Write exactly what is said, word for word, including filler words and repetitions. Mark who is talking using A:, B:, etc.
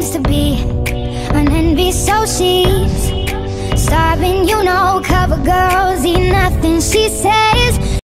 A: used to be an envy, so she's starving, you know. Cover girls eat nothing, she said.